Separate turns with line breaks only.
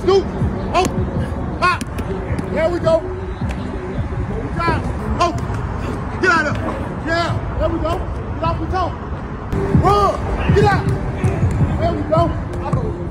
Scoop. Oh. Pop. There we go. Good job. Oh. Get out of there. Yeah. There we go. Get off the toe. Run. Get out. There we go.